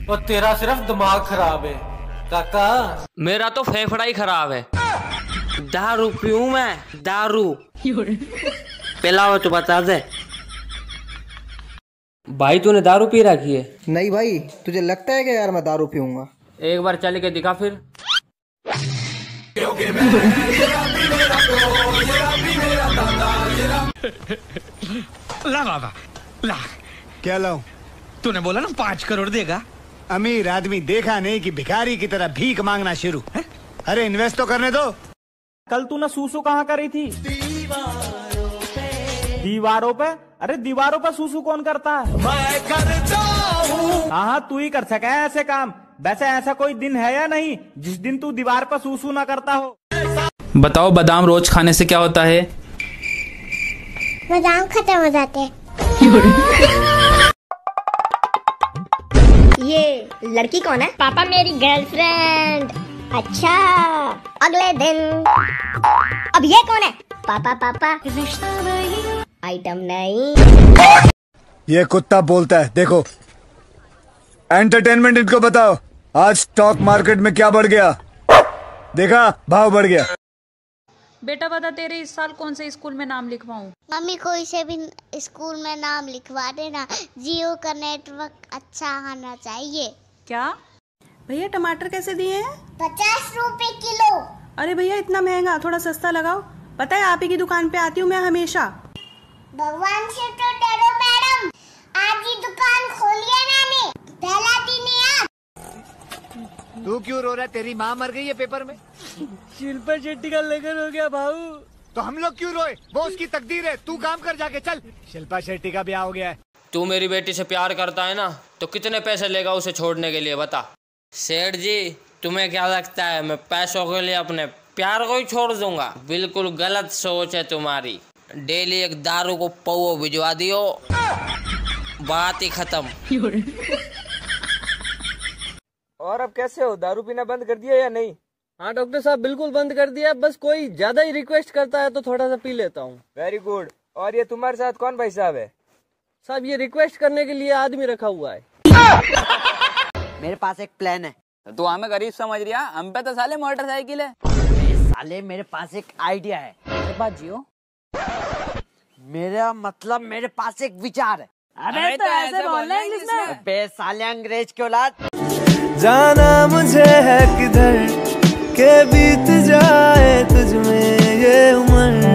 और तेरा सिर्फ दिमाग खराब है काका। मेरा तो फेफड़ा ही खराब है। दारू पीऊं मैं? दारू पिलाओ तो बता दे। भाई तूने दारू पी रखी है? नहीं भाई, तुझे लगता है कि यार मैं दारू पीऊंगा? एक बार चल के दिखा फिर। ला बाबा ला। क्या लाऊं? तूने बोला ना 5 करोड़ देगा। अमीर आदमी देखा नहीं कि भिखारी की तरह भीख मांगना शुरू है? अरे इन्वेस्ट तो करने दो। कल तूने सूसू कहाँ करी थी? दीवारों पे। अरे दीवारों पे सूसू कौन करता है? मैं करता हूँ। हाँ तू ही कर सके ऐसे काम। वैसे ऐसा कोई दिन है या नहीं जिस दिन तू दीवार पर सूसू ना करता हो? बताओ, बादाम रोज खाने से क्या होता है? बादाम खत्म हो जाते हैं। ये लड़की कौन है? पापा मेरी गर्लफ्रेंड। अच्छा, अगले दिन। अब ये कौन है? पापा पापा आइटम नहीं। ये कुत्ता बोलता है, देखो। एंटरटेनमेंट इनको बताओ, आज स्टॉक मार्केट में क्या बढ़ गया? देखा, भाव बढ़ गया। बेटा बता, तेरे इस साल कौन से स्कूल में नाम लिखवाऊं? मम्मी कोई से भी स्कूल में नाम लिखवा देना। जियो का नेटवर्क अच्छा आना चाहिए। क्या भैया टमाटर कैसे दिए हैं? 50 रुपए किलो। अरे भैया इतना महंगा, थोड़ा सस्ता लगाओ। पता है आप ही की दुकान पे आती हूँ मैं हमेशा। भगवान से तो डरो मैडम, आज ही दुकान खोलिए मैंने। पहला दिन है। तू क्यों रो रहा है? तेरी माँ मर गई है पेपर में। शिल्पा शेट्टी का लगन हो गया भाऊ। तो हम लोग क्यों रोए? वो उसकी तकदीर है। तू काम कर जाके, चल। शिल्पा शेट्टी का ब्याह हो गया है। तू मेरी बेटी से प्यार करता है ना, तो कितने पैसे लेगा उसे छोड़ने के लिए बता। सेठ जी, तुम्हें क्या लगता है मैं पैसों के लिए अपने प्यार को ही छोड़ दूंगा? बिल्कुल गलत सोच है तुम्हारी। डेली एक दारू को पौओ भिजवा दियो, बात ही खत्म। और अब कैसे हो? दारू पीना बंद कर दिया या नहीं? हाँ डॉक्टर साहब, बिल्कुल बंद कर दिया। बस कोई ज्यादा ही रिक्वेस्ट करता है तो थोड़ा सा पी लेता हूँ। Very good. और ये तुम्हारे साथ कौन भाई साहब है? साहब ये रिक्वेस्ट करने के लिए आदमी रखा हुआ है। मेरे पास एक प्लान है। तू हमें गरीब समझ रहा? हम पे तो साले मोटरसाइकिल है। साले मेरे पास एक आइडिया है। मेरे पास जियो। मेरा मतलब मेरे पास एक विचार है। अबे तो ऐसे बोलना इंग्लिश में। बे साले अंग्रेज की औलाद। जाना मुझे है किधर के बीत जाए तुझ में ये उम्र,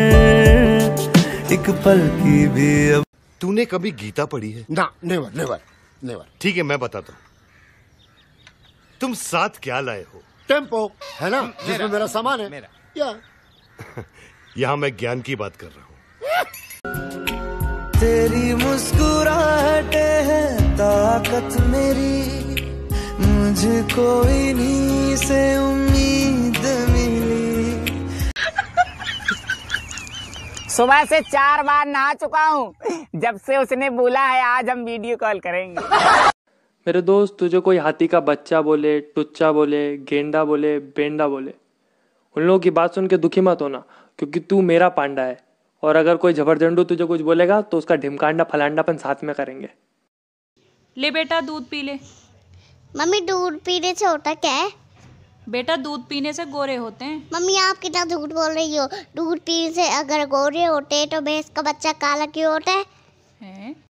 एक पल की भी अब। तूने कभी गीता पढ़ी है? ना, नेवर नेवर नेवर। ठीक है, मैं बताता हूँ। तुम साथ क्या लाए हो? टेम्पो है ना, जिसमें मेरा सामान है। मेरा। यहाँ मैं ज्ञान की बात कर रहा हूँ। तेरी मुस्कुराहटे है ताकत मेरी, मुझे कोई नहीं से उम्मीद मिली। सुबह से 4 बार नहा चुका हूँ, जब से उसने बोला है आज हम वीडियो कॉल करेंगे। मेरे दोस्त, तुझे कोई हाथी का बच्चा बोले, टुच्चा बोले, गेंडा बोले, बेंडा बोले, उन लोगों की बात सुन के दुखी मत होना, क्योंकि तू मेरा पांडा है। और अगर कोई जबरजंडू तुझे कुछ बोलेगा तो उसका ढिमकांडा फलांडापन साथ में करेंगे। ले बेटा दूध पी ले। मम्मी दूध पीने से होता क्या है? बेटा दूध पीने से गोरे होते हैं। मम्मी आप कितना झूठ बोल रही हो। दूध पीने से अगर गोरे होते तो भैंस का बच्चा काला क्यों होता है?